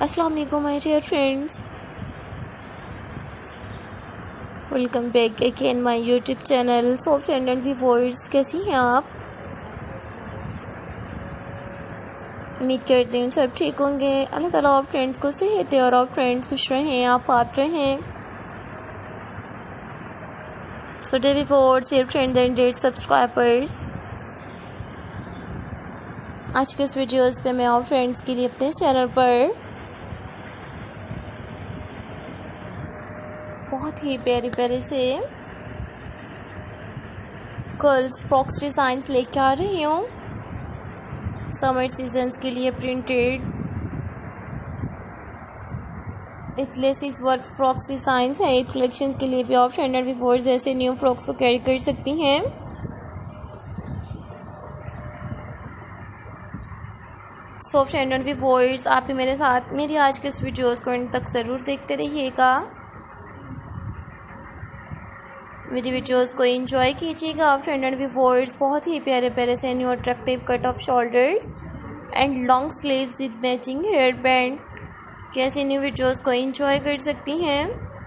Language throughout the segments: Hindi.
अस्सलाम वालेकुम my dear friends, welcome back again my YouTube channel soft and viewers. कैसी हैं आप? उम्मीद करती हूँ सब ठीक होंगे। अल्लाह ताला आप फ्रेंड्स को सेहत दे और आप फ्रेंड्स खुश रहें, आप पाक रहें। So day viewers, dear friends and dear subscribers, आज के इस वीडियोस पे मैं आप फ्रेंड्स के लिए अपने चैनल पर बहुत ही प्यारे प्यारे से गर्ल्स फ्रॉक्स डिज़ाइंस लेके आ रही हूँ। समर सीजन्स के लिए प्रिंटेड इथलेसिस वर्क फ्रॉक्स डिज़ाइंस हैं। ईद कलेक्शन के लिए भी आप फ्रेंड एंड व्यूअर्स जैसे न्यू फ्रॉक्स को कैरी कर सकती हैं। सो फ्रेंड एंड व्यूअर्स, आप भी मेरे साथ मेरी आज के इस वीडियोस को एंड तक ज़रूर देखते रहिएगा। मेरी वीडियोस को एंजॉय कीजिएगा आप फ्रेंड एंड व्यूअर्स। बहुत ही प्यारे प्यारे से new attractive cut off shoulders and long sleeves with matching hair band कैसे न्यू वीडियोस को एंजॉय कर सकती हैं।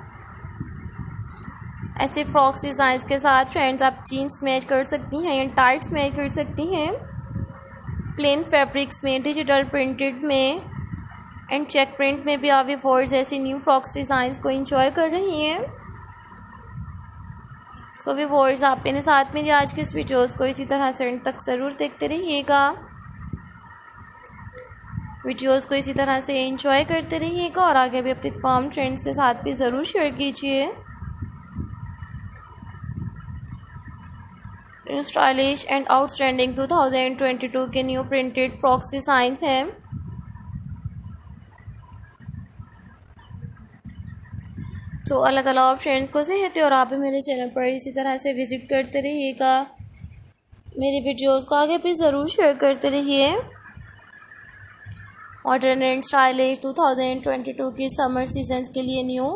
ऐसे फ्रॉक्स डिज़ाइंस के साथ फ्रेंड्स आप जीन्स मैच कर सकती हैं या टाइट्स मैच कर सकती हैं। प्लेन फैब्रिक्स में, डिजिटल प्रिंटेड में एंड चेक प्रिंट में भी आप व्यूअर्स ऐसे न्यू फ्रॉक्स डिज़ाइंस को एंजॉय कर रही हैं। सो व्यूअर्स, आप मेरे साथ मेरी आज के इस वीडियोस को इसी तरह से एंड तक ज़रूर देखते रहिएगा। वीडियोस को इसी तरह से एंजॉय करते रहिएगा और आगे भी अपने तमाम फ्रेंड्स के साथ भी ज़रूर शेयर कीजिए। न्यू स्टाइलिश एंड आउटस्टैंडिंग 2022 के न्यू प्रिंटेड फ्रॉक्स डिज़ाइंस हैं। तो अल्लाह ताला आप फ्रेंड्स को सेहत दे और आप भी मेरे चैनल पर इसी तरह से विज़िट करते रहिएगा। मेरी वीडियोस को आगे भी ज़रूर शेयर करते रहिए। मॉडर्न एंड स्टाइलिश 2022 की समर सीजन्स के लिए न्यू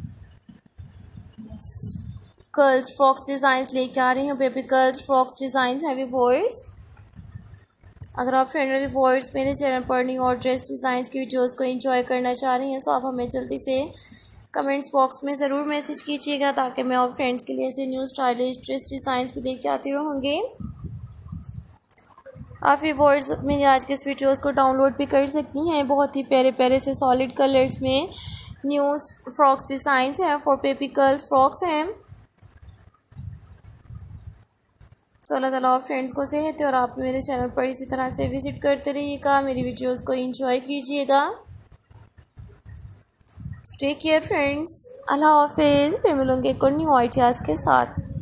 गर्ल्स फ्रॉक्स डिज़ाइंस लेके आ रही हूँ। बेबी गर्ल्स फ्रॉक्स डिज़ाइंस हैं व्यूअर्स। अगर आप फ्रेंड व्यूअर्स मेरे चैनल पर न्यू और ड्रेस डिज़ाइंस की वीडियोज़ को एंजॉय करना चाह रही हैं तो आप हमें जल्दी से कमेंट्स बॉक्स में ज़रूर मैसेज कीजिएगा ताकि मैं और फ्रेंड्स के लिए ऐसे न्यू स्टाइलिश ड्रेस डिज़ाइंस भी लेके आती रहूँगी। आप व्यूअर्स मेरी आज के इस वीडियोस को डाउनलोड भी कर सकती हैं। बहुत ही प्यारे प्यारे से सॉलिड कलर्स में न्यू फ्रॉक्स डिज़ाइंस हैं फॉर बेबी गर्ल्स फ्रॉक्स हैं। तो अल्लाह ताला आप फ्रेंड्स को सेहत दे और आप मेरे चैनल पर इसी तरह से विज़िट करते रहिएगा। मेरी वीडियोस को एंजॉय कीजिएगा। टेक केयर फ्रेंड्स, अल्लाह हाफिज़। फिर मिलूँगी एक और न्यू आइडियाज़ के साथ।